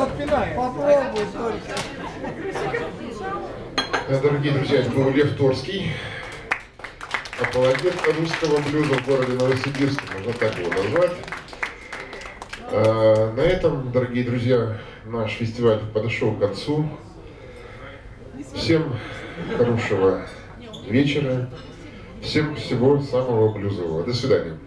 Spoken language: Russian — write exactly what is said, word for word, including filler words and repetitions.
Попробуй только. Дорогие друзья, это был Лев Торский, апологет русского блюза в городе Новосибирске, можно так его назвать. На этом, дорогие друзья, наш фестиваль подошел к концу. Всем хорошего вечера, всем всего самого блюзового. До свидания.